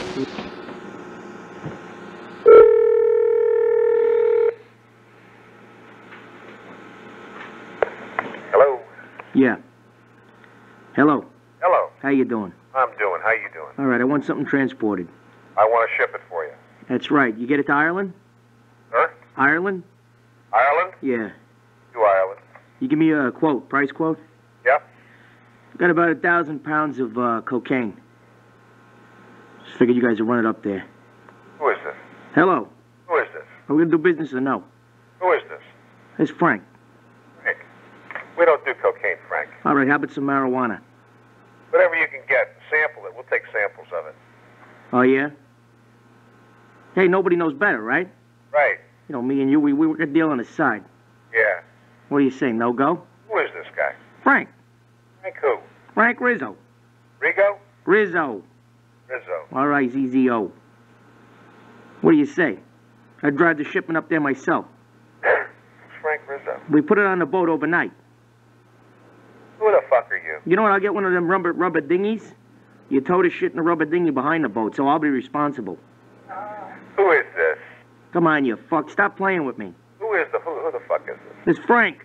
Hello? Yeah. Hello. Hello. How you doing? I'm doing. How you doing? All right, I want something transported. I want to ship it for you. That's right. You get it to Ireland? Sir? Ireland? Ireland? Yeah. To Ireland. You give me a quote, price quote? Yep. Got about 1,000 pounds of cocaine. Just figured you guys would run it up there. Who is this? Hello. Who is this? Are we gonna do business or no? Who is this? It's Frank. Frank. We don't do cocaine, Frank. All right, how about some marijuana? Whatever you can get, sample it. We'll take samples of it. Oh, yeah? Hey, nobody knows better, right? Right. You know, me and you, we work a deal on the side. Yeah. What do you say, no go? Who is this guy? Frank. Frank who? Frank Rizzo. Rigo? Rizzo. Rizzo. All right, ZZO. What do you say? I'd drive the shipment up there myself. It's Frank Rizzo. We put it on the boat overnight. Who the fuck are you? You know what? I'll get one of them rubber dinghies. You tow the shit in the rubber dinghy behind the boat, so I'll be responsible. Who is this? Come on, you fuck. Stop playing with me. Who the fuck is this? It's Frank.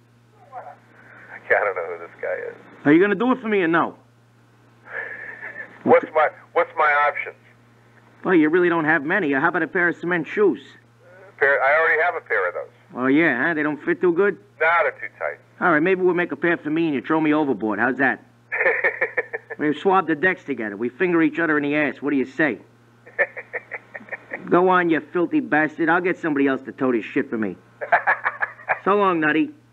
I don't know who this guy is. Are you gonna do it for me or no? What's my options? Well, you really don't have many. How about a pair of cement shoes? I already have a pair of those. Oh, yeah, huh? They don't fit too good? Nah, they're too tight. All right, maybe we'll make a pair for me and you throw me overboard. How's that? We've swabbed the decks together. We finger each other in the ass. What do you say? Go on, you filthy bastard. I'll get somebody else to tow this shit for me. So long, Nutty.